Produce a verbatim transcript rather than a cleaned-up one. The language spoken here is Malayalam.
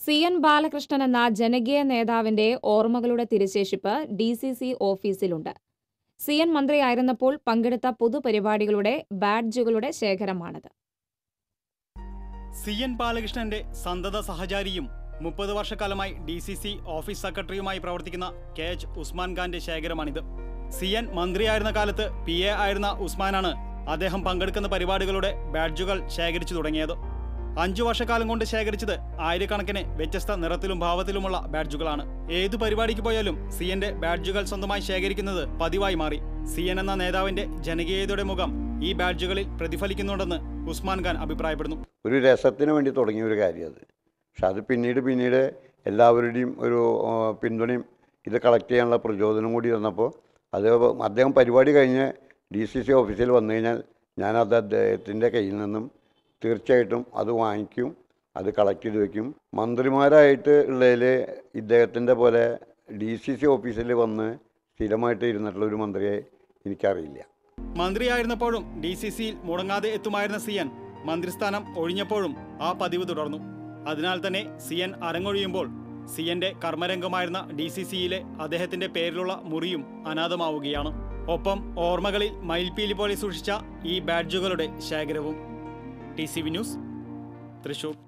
സി എൻ ബാലകൃഷ്ണൻ എന്ന ജനകീയ നേതാവിന്റെ ഓർമ്മകളുടെ തിരുശേഷിപ്പ് ഡി സി സി ഓഫീസിലുണ്ട്. സി എൻ മന്ത്രിയായിരുന്നപ്പോൾ പങ്കെടുത്ത പൊതുപരിപാടികളുടെ ബാഡ്ജുകളുടെ ശേഖരമാണിത്. സി എൻ ബാലകൃഷ്ണന്റെ സന്തത സഹചാരിയും മുപ്പത് വർഷക്കാലമായി ഡി സി സി ഓഫീസ് സെക്രട്ടറിയുമായി പ്രവർത്തിക്കുന്ന കെ എച്ച് ഉസ്മാൻ ഖാന്റെ ശേഖരമാണിത്. സി എൻ മന്ത്രിയായിരുന്ന കാലത്ത് പി എ ആയിരുന്ന ഉസ്മാനാണ് അദ്ദേഹം പങ്കെടുക്കുന്ന പരിപാടികളുടെ ബാഡ്ജുകൾ ശേഖരിച്ചു തുടങ്ങിയത്. അഞ്ചു വർഷക്കാലം കൊണ്ട് ശേഖരിച്ചത് ആയിരക്കണക്കിന് വ്യത്യസ്ത നിറത്തിലും ഭാവത്തിലുമുള്ള ബാഡ്ജുകളാണ്. ഏതു പരിപാടിക്ക് പോയാലും സി എന്റെ ബാഡ്ജുകൾ സ്വന്തമായി ശേഖരിക്കുന്നത് പതിവായി മാറി. സി എൻ എന്ന നേതാവിന്റെ ജനകീയതയുടെ മുഖം ഈ ബാഡ്ജുകളിൽ പ്രതിഫലിക്കുന്നുണ്ടെന്ന് ഉസ്മാൻ ഖാൻ അഭിപ്രായപ്പെടുന്നു. ഒരു രസത്തിന് വേണ്ടി തുടങ്ങിയ ഒരു കാര്യം അത്. പക്ഷെ അത് പിന്നീട് പിന്നീട് എല്ലാവരുടെയും ഒരു പിന്തുണയും ഇത് കളക്ട് ചെയ്യാനുള്ള പ്രചോദനം കൂടി വന്നപ്പോൾ അത് അദ്ദേഹം പരിപാടി കഴിഞ്ഞ് ഡി സി സി ഓഫീസിൽ വന്നു കഴിഞ്ഞാൽ ഞാനത് അദ്ദേഹത്തിൻ്റെ കയ്യിൽ നിന്നും തീർച്ചയായിട്ടും അത് വാങ്ങിക്കും, അത് കളക്ട് ചെയ്ത് വയ്ക്കും. മന്ത്രിമാരായിട്ട് ഉള്ളതിൽ ഇദ്ദേഹത്തിൻ്റെ പോലെ ഡി സി സി ഓഫീസിൽ വന്ന് സ്ഥിരമായിട്ട് ഇരുന്നിട്ടുള്ള ഒരു മന്ത്രിയെ എനിക്കറിയില്ല. മന്ത്രിയായിരുന്നപ്പോഴും ഡി സി സിയിൽ മുടങ്ങാതെ എത്തുമായിരുന്ന സി എൻ മന്ത്രിസ്ഥാനം ഒഴിഞ്ഞപ്പോഴും ആ പതിവ് തുടർന്നു. അതിനാൽ തന്നെ സി എൻ അരങ്ങൊഴിയുമ്പോൾ സി എൻ്റെ കർമ്മരംഗമായിരുന്ന ഡി സി സിയിലെ അദ്ദേഹത്തിൻ്റെ പേരിലുള്ള മുറിയും അനാഥമാവുകയാണ്. ഒപ്പം ഓർമ്മകളിൽ മയിൽപ്പീലി പോലെ സൂക്ഷിച്ച ഈ ബാഡ്ജുകളുടെ ശേഖരവും. T C V news, Thrissur.